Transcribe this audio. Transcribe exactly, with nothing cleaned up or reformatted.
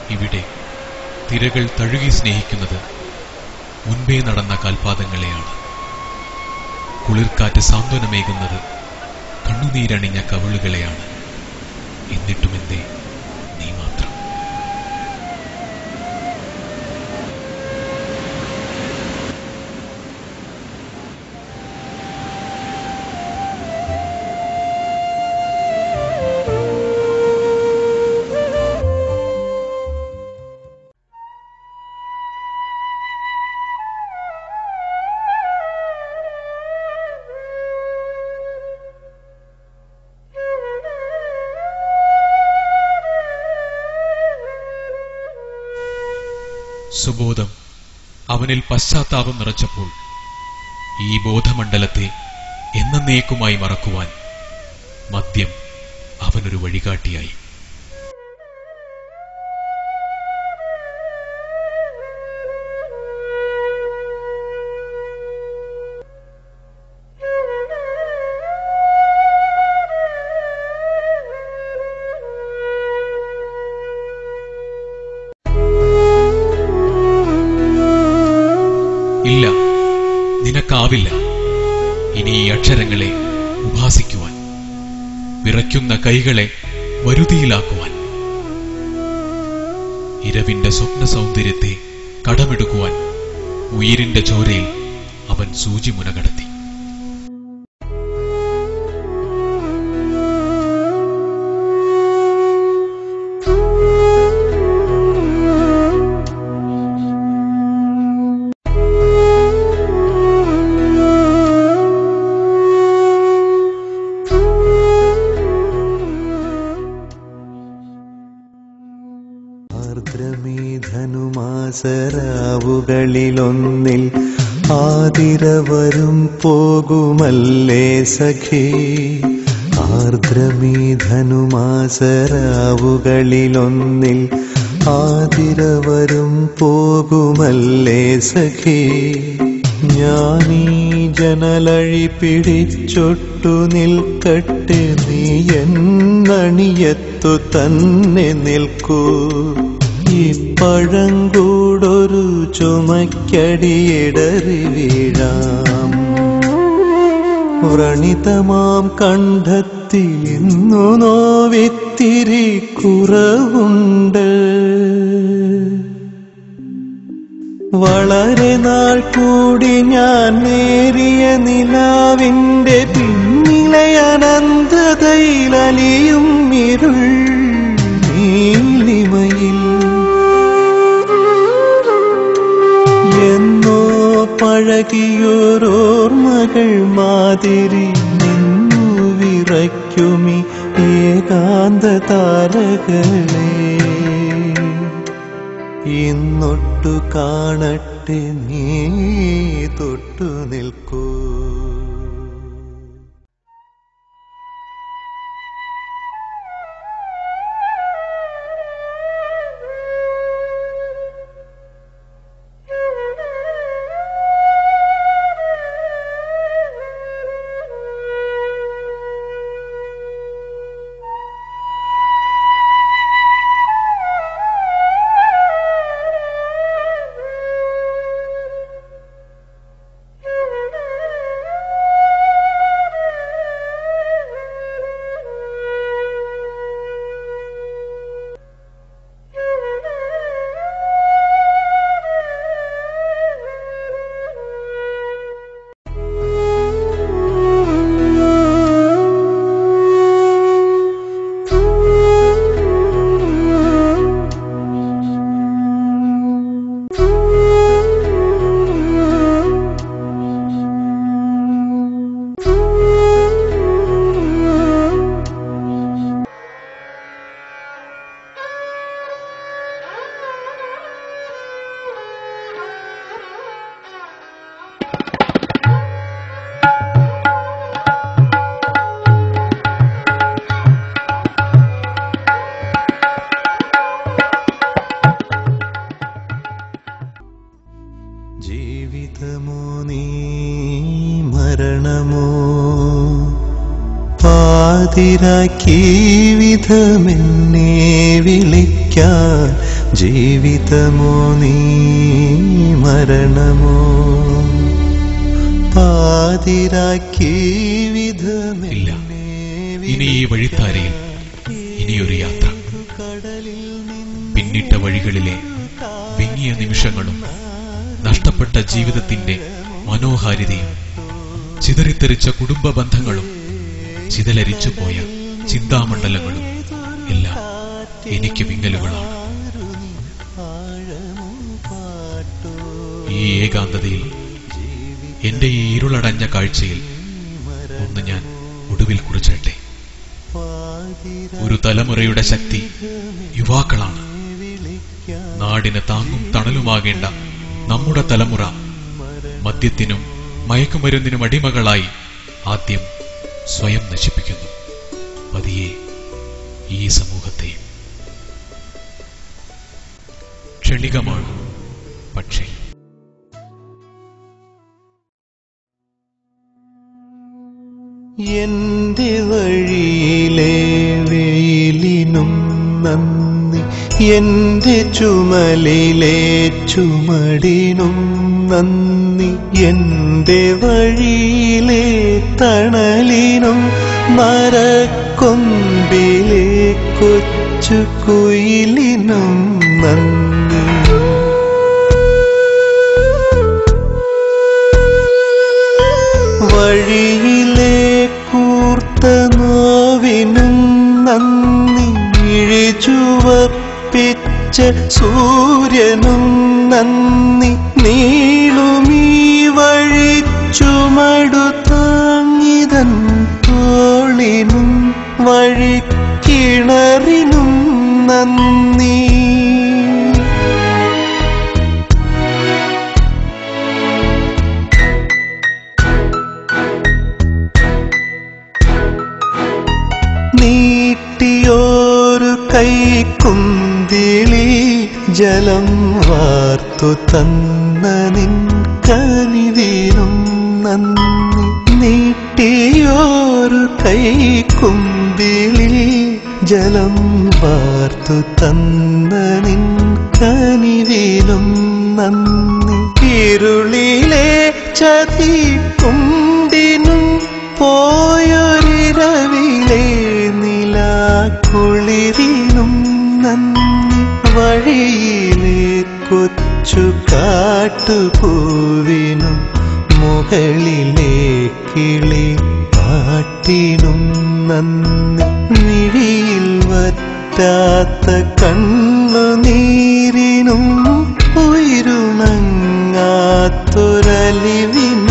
ഇവിടെ തിരകൾ തഴുകി സ്നേഹിക്കുന്നത് മുൻപേ നടന്ന കാൽപാദങ്ങളെയാണ്. കുളിർക്കാറ്റ് സാന്ത്വനമേകുന്നത് കണ്ണുനീരണിഞ്ഞ കവിളുകളെയാണ്. എന്നിട്ടുമെന്തേ നീ മാത്രം? സുബോധം അവനിൽ പശ്ചാത്താപം നിറച്ചപ്പോൾ ഈ ബോധമണ്ഡലത്തെ എന്നേക്കുമായി മറക്കുവാൻ മദ്യം അവനൊരു വഴികാട്ടിയായി. ഇല്ല, നിനക്കാവില്ല ഇനി ഈ അക്ഷരങ്ങളെ ഉപാസിക്കുവാൻ, വിറയ്ക്കുന്ന കൈകളെ വരുതിയിലാക്കുവാൻ, ഇരവിന്റെ സ്വപ്ന സൗന്ദര്യത്തെ കടമെടുക്കുവാൻ ഉയിരിന്റെ ചോരയിൽ അവൻ സൂചി മുനകടത്തി. ധനുമാസരാവുകളിലൊന്നിൽ ആതിരവരും പോകുമല്ലേ സഖി. ആർദ്രമീ ധനുമാസരാവുകളിലൊന്നിൽ ആതിരവരും പോകുമല്ലേ സഖി. ഞാനീ ജനലഴി പിടിച്ചൊട്ടു നിൽക്കട്ടെ, നീ എന്നണിയത്തു തന്നെ നിൽക്കൂ. ഈ പഴങ്കൂടൊരു ചുമക്കടിയിടറി വീഴാം. വ്രണിതമാം കണ്ഠത്തിൽ ഇന്നു നോവിത്തിരി കുറവുണ്ട്. വളരെ നാൾ കൂടി ഞാൻ നേരിയ നിലാവിന്റെ പിന്നിലെ അനന്തതയിലലിയും ഇരുൾ നീലിമയിൽ എന്നോ പഴകിയോരോർമ്മകൾ മാതിരി നിന്നു വിറയ്ക്കുമി ഏകാന്ത താരകളെ. ഇന്നൊട്ടു കാണട്ടെ, നീ തൊട്ടു നിൽക്കൂ. പാതിരാക്കി വിധമെന്നെ വിളിക്കാൻ ജീവിതമോ നീ മരണമോ പാതിരാക്കി ഇല്ല, ഇനി ഈ വഴിത്താരയിൽ ഇനിയൊരു യാത്ര. പിന്നിട്ട വഴികളിലെ വിങ്ങിയ നിമിഷങ്ങളും നഷ്ടപ്പെട്ട ജീവിതത്തിന്റെ മനോഹാരിതയും ചിതറിത്തെറിച്ച കുടുംബ ബന്ധങ്ങളും ചിതലരിച്ചു പോയ ചിന്താമണ്ഡലങ്ങളും എല്ലാം എനിക്ക് വിങ്ങലുകളാണ്. ഈ ഏകാന്തതയിൽ, എന്റെ ഈ ഇരുളടഞ്ഞ കാഴ്ചയിൽ ഒന്ന് ഞാൻ ഒടുവിൽ കുറിച്ചട്ടെ. ഒരു തലമുറയുടെ ശക്തി യുവാക്കളാണ്. നാടിന് താങ്ങും തണലുമാകേണ്ട നമ്മുടെ തലമുറ മദ്യത്തിനും മയക്കുമരുന്നിനും അടിമകളായി ആദ്യം സ്വയം നശിപ്പിക്കുന്നു, പതിയെ ഈ സമൂഹത്തെയും. ക്ഷണികമാണ് പക്ഷേ എന്റെ വഴിയിലെ വെയിലിനും നന്ദി, എന്റെ ചുമലിലെ ചുമടിനും നന്ദി, എന്റെ വഴിയിലെ തണലിനും മരക്കൊമ്പിലെ കൊച്ചു കുയിലിനും നന്ദി. വഴിയിലെ കൂർത്ത നോവിനും നന്ദി, ഇഴിചുവപ്പിച്ച സൂര്യനും നന്ദി, നീളുമീ വഴിച്ചുമടു താങ്ങിതൻ തോളിനും വഴിക്കിണറിനും നന്ദി. നീട്ടിയോരു കൈക്കുന്തിളി ജലം വാർത്തു തന്ന നിൻ കനിവിനും നന്ദി. നീട്ടിയോരു കൈക്കുന്തിളി ജലം വാർത്തു തന്ന നിൻ കനിവിനും നന്ദി. ഇരുളിലെ ചതിക്കുണ്ടിനും പോയൊരിരവിലെ നിലാക്കുളിരിനും നന്ദി. വഴിയിലെ കൊച്ചു കാട്ടുപൂവിനും മുകളിലെ കിളി പാട്ടിനും നന്ദി. മിഴിയിൽ വറ്റാത്ത കണ്ണുനീരിനും ഉയരുണങ്ങാത്തൊരലിവിനും